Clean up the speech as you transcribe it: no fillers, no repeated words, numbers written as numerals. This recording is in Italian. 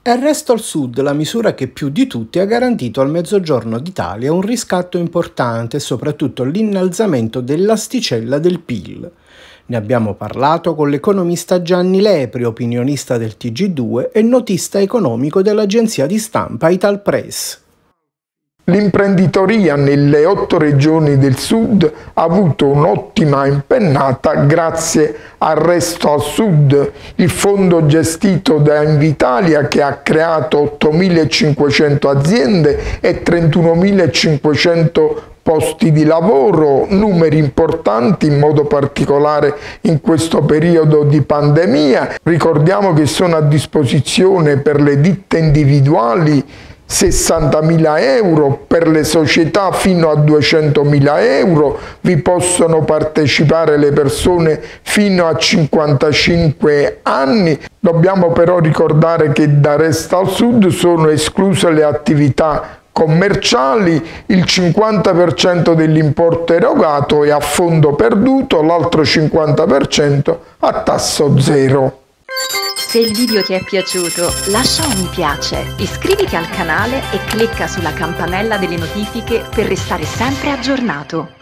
È Resto al Sud la misura che più di tutti ha garantito al Mezzogiorno d'Italia un riscatto importante e soprattutto l'innalzamento dell'asticella del PIL. Ne abbiamo parlato con l'economista Gianni Lepri, opinionista del TG2 e notista economico dell'agenzia di stampa Italpress. L'imprenditoria nelle 8 regioni del sud ha avuto un'ottima impennata grazie al Resto al Sud, il fondo gestito da Invitalia che ha creato 8.500 aziende e 31.500 posti di lavoro, numeri importanti in modo particolare in questo periodo di pandemia. Ricordiamo che sono a disposizione per le ditte individuali 60.000 euro, per le società fino a 200.000 euro, vi possono partecipare le persone fino a 55 anni. Dobbiamo però ricordare che da Resto al Sud sono escluse le attività commerciali, il 50% dell'importo erogato è a fondo perduto, l'altro 50% a tasso zero. Se il video ti è piaciuto, lascia un mi piace, iscriviti al canale e clicca sulla campanella delle notifiche per restare sempre aggiornato.